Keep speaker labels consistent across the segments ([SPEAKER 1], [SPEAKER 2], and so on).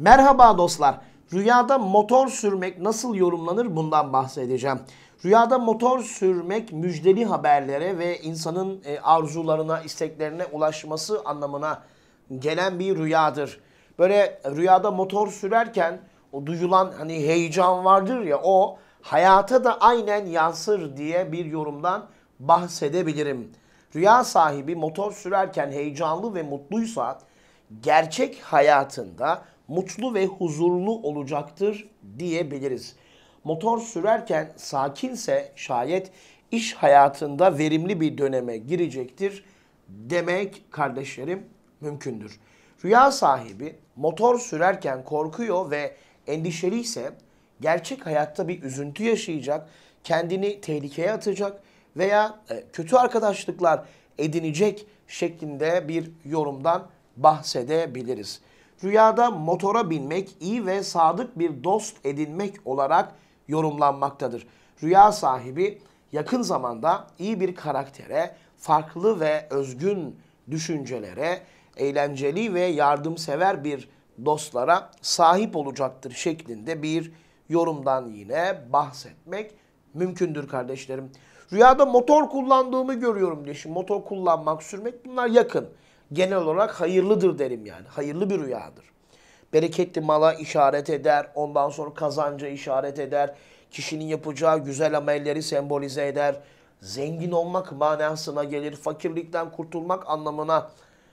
[SPEAKER 1] Merhaba dostlar. Rüyada motor sürmek nasıl yorumlanır bundan bahsedeceğim. Rüyada motor sürmek müjdeli haberlere ve insanın arzularına, isteklerine ulaşması anlamına gelen bir rüyadır. Böyle rüyada motor sürerken o duyulan hani heyecan vardır ya, o hayata da aynen yansır diye bir yorumdan bahsedebilirim. Rüya sahibi motor sürerken heyecanlı ve mutluysa gerçek hayatında mutlu ve huzurlu olacaktır diyebiliriz. Motor sürerken sakinse şayet iş hayatında verimli bir döneme girecektir demek kardeşlerim mümkündür. Rüya sahibi motor sürerken korkuyor ve endişeliyse gerçek hayatta bir üzüntü yaşayacak, kendini tehlikeye atacak veya kötü arkadaşlıklar edinecek şeklinde bir yorumdan bahsedebiliriz. Rüyada motora binmek iyi ve sadık bir dost edinmek olarak yorumlanmaktadır. Rüya sahibi yakın zamanda iyi bir karaktere, farklı ve özgün düşüncelere, eğlenceli ve yardımsever bir dostlara sahip olacaktır şeklinde bir yorumdan yine bahsetmek mümkündür kardeşlerim. Rüyada motor kullandığımı görüyorum diye. Şimdi motor kullanmak, sürmek bunlar yakın. Genel olarak hayırlıdır derim yani. Hayırlı bir rüyadır. Bereketli mala işaret eder. Ondan sonra kazanca işaret eder. Kişinin yapacağı güzel amelleri sembolize eder. Zengin olmak manasına gelir. Fakirlikten kurtulmak anlamına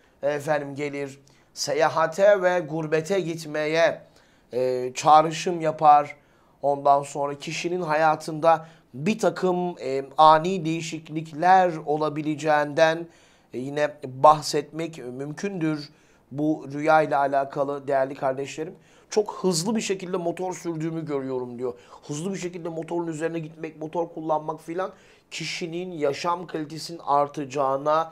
[SPEAKER 1] gelir. Seyahate ve gurbete gitmeye çağrışım yapar. Ondan sonra kişinin hayatında bir takım ani değişiklikler olabileceğinden yine bahsetmek mümkündür. Bu rüya ile alakalı değerli kardeşlerim. Çok hızlı bir şekilde motor sürdüğümü görüyorum diyor. Hızlı bir şekilde motorun üzerine gitmek, motor kullanmak filan kişinin yaşam kalitesinin artacağına,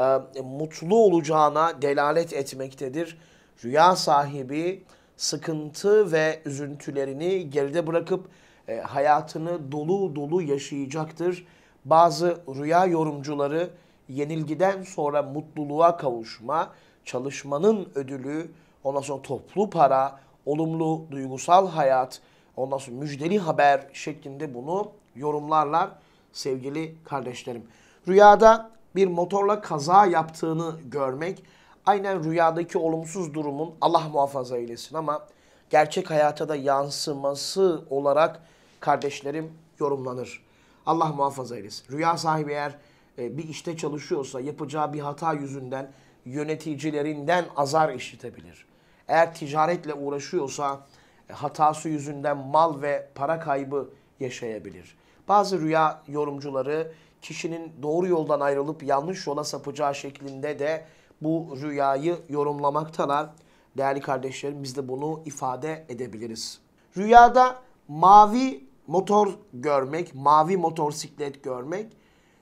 [SPEAKER 1] mutlu olacağına delalet etmektedir. Rüya sahibi sıkıntı ve üzüntülerini geride bırakıp hayatını dolu dolu yaşayacaktır. Bazı rüya yorumcuları yenilgiden sonra mutluluğa kavuşma, çalışmanın ödülü, ondan sonra toplu para, olumlu duygusal hayat, ondan sonra müjdeli haber şeklinde bunu yorumlarlar sevgili kardeşlerim. Rüyada bir motorla kaza yaptığını görmek, aynen rüyadaki olumsuz durumun Allah muhafaza eylesin ama gerçek hayata da yansıması olarak kardeşlerim yorumlanır. Allah muhafaza eylesin. Rüya sahibi eğer bir işte çalışıyorsa yapacağı bir hata yüzünden yöneticilerinden azar işitebilir. Eğer ticaretle uğraşıyorsa hatası yüzünden mal ve para kaybı yaşayabilir. Bazı rüya yorumcuları kişinin doğru yoldan ayrılıp yanlış yola sapacağı şeklinde de bu rüyayı yorumlamaktalar. Değerli kardeşlerim, biz de bunu ifade edebiliriz. Rüyada mavi motor görmek, mavi motosiklet görmek,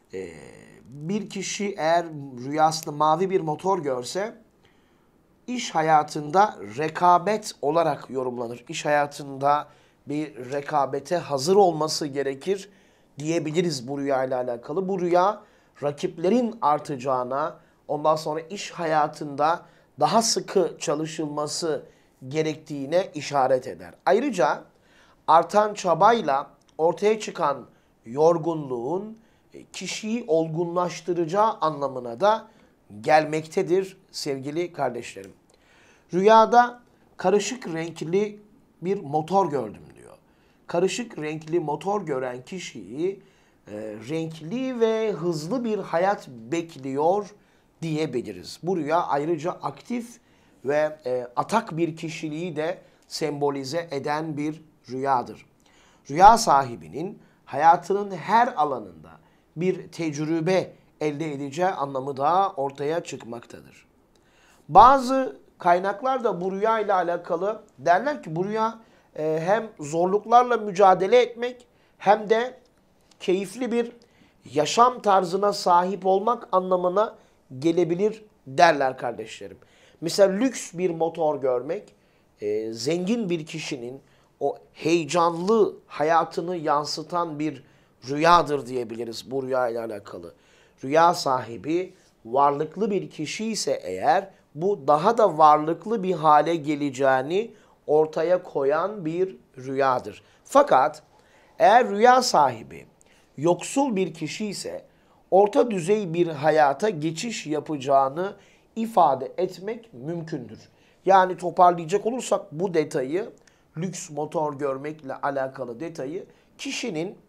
[SPEAKER 1] bir kişi eğer rüyasında mavi bir motor görse iş hayatında rekabet olarak yorumlanır. İş hayatında bir rekabete hazır olması gerekir diyebiliriz bu rüya ile alakalı. Bu rüya rakiplerin artacağına, ondan sonra iş hayatında daha sıkı çalışılması gerektiğine işaret eder. Ayrıca artan çabayla ortaya çıkan yorgunluğun kişiyi olgunlaştıracağı anlamına da gelmektedir sevgili kardeşlerim. Rüyada karışık renkli bir motor gördüm diyor. Karışık renkli motor gören kişiyi renkli ve hızlı bir hayat bekliyor diyebiliriz. Bu rüya ayrıca aktif ve atak bir kişiliği de sembolize eden bir rüyadır. Rüya sahibinin hayatının her alanında bir tecrübe elde edeceği anlamı da ortaya çıkmaktadır. Bazı kaynaklar da bu rüya ile alakalı derler ki bu rüya hem zorluklarla mücadele etmek hem de keyifli bir yaşam tarzına sahip olmak anlamına gelebilir derler kardeşlerim. Mesela lüks bir motor görmek, zengin bir kişinin o heyecanlı hayatını yansıtan bir rüyadır diyebiliriz bu rüya ile alakalı. Rüya sahibi varlıklı bir kişi ise eğer bu daha da varlıklı bir hale geleceğini ortaya koyan bir rüyadır. Fakat eğer rüya sahibi yoksul bir kişi ise orta düzey bir hayata geçiş yapacağını ifade etmek mümkündür. Yani toparlayacak olursak bu detayı, lüks motor görmekle alakalı detayı, kişinin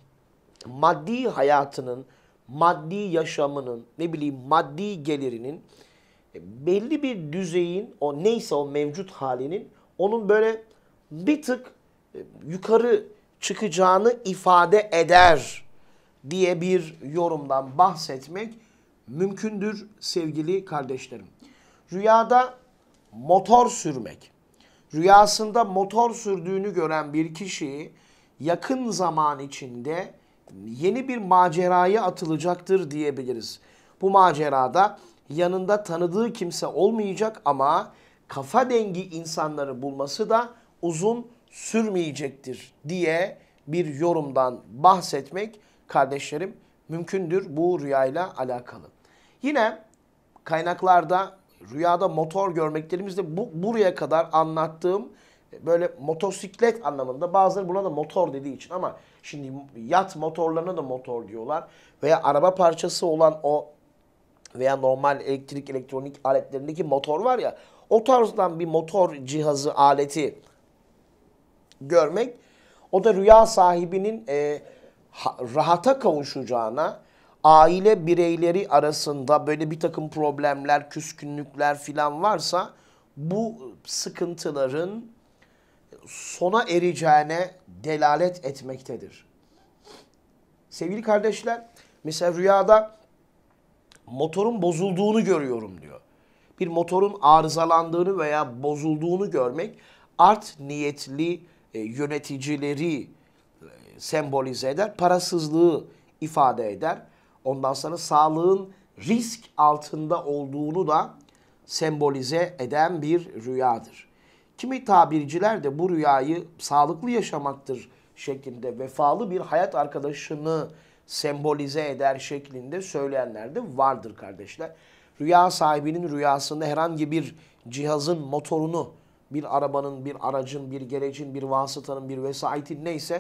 [SPEAKER 1] maddi hayatının, maddi yaşamının, ne bileyim maddi gelirinin belli bir düzeyin, o neyse o mevcut halinin onun böyle bir tık yukarı çıkacağını ifade eder diye bir yorumdan bahsetmek mümkündür sevgili kardeşlerim. Rüyada motor sürmek. Rüyasında motor sürdüğünü gören bir kişi yakın zaman içinde yeni bir maceraya atılacaktır diyebiliriz. Bu macerada yanında tanıdığı kimse olmayacak ama kafa dengi insanları bulması da uzun sürmeyecektir diye bir yorumdan bahsetmek kardeşlerim mümkündür bu rüyayla alakalı. Yine kaynaklarda rüyada motor görmeklerimizde buraya kadar anlattığım böyle motosiklet anlamında, bazıları buna da motor dediği için, ama şimdi yat motorlarına da motor diyorlar veya araba parçası olan o veya normal elektrik elektronik aletlerindeki motor var ya, o tarzdan bir motor cihazı aleti görmek, o da rüya sahibinin rahata kavuşacağına, aile bireyleri arasında böyle bir takım problemler, küskünlükler filan varsa bu sıkıntıların sona ereceğine delalet etmektedir. Sevgili kardeşler, mesela rüyada motorun bozulduğunu görüyorum diyor. Bir motorun arızalandığını veya bozulduğunu görmek art niyetli yöneticileri sembolize eder, parasızlığı ifade eder. Ondan sonra sağlığın risk altında olduğunu da sembolize eden bir rüyadır. Kimi tabirciler de bu rüyayı sağlıklı yaşamaktır şeklinde, vefalı bir hayat arkadaşını sembolize eder şeklinde söyleyenler de vardır kardeşler. Rüya sahibinin rüyasında herhangi bir cihazın motorunu, bir arabanın, bir aracın, bir gerecin, bir vasıtanın, bir vesayetin neyse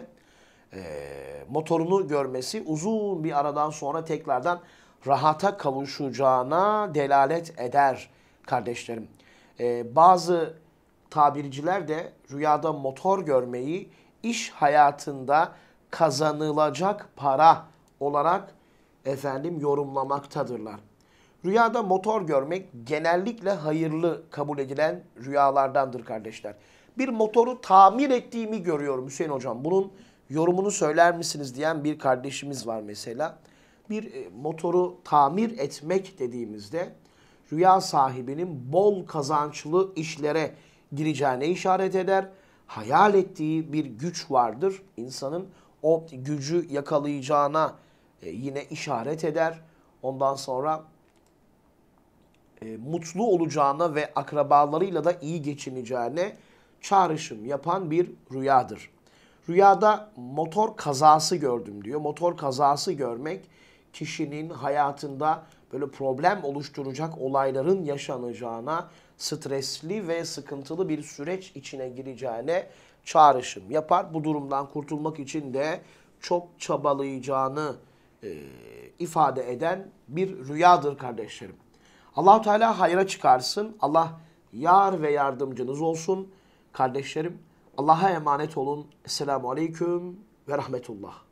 [SPEAKER 1] motorunu görmesi uzun bir aradan sonra tekrardan rahata kavuşacağına delalet eder kardeşlerim. Bazı tabirciler de rüyada motor görmeyi iş hayatında kazanılacak para olarak yorumlamaktadırlar. Rüyada motor görmek genellikle hayırlı kabul edilen rüyalardandır kardeşler. Bir motoru tamir ettiğimi görüyorum Hüseyin Hocam, bunun yorumunu söyler misiniz diyen bir kardeşimiz var mesela. Bir motoru tamir etmek dediğimizde rüya sahibinin bol kazançlı işlere gireceğine işaret eder. Hayal ettiği bir güç vardır. İnsanın o gücü yakalayacağına yine işaret eder. Ondan sonra mutlu olacağına ve akrabalarıyla da iyi geçineceğine çağrışım yapan bir rüyadır. Rüyada motor kazası gördüm diyor. Motor kazası görmek kişinin hayatında böyle problem oluşturacak olayların yaşanacağına, stresli ve sıkıntılı bir süreç içine gireceğine çağrışım yapar. Bu durumdan kurtulmak için de çok çabalayacağını ifade eden bir rüyadır kardeşlerim. Allah-u Teala hayra çıkarsın. Allah yar ve yardımcınız olsun kardeşlerim. Allah'a emanet olun. Esselamu Aleyküm ve Rahmetullah.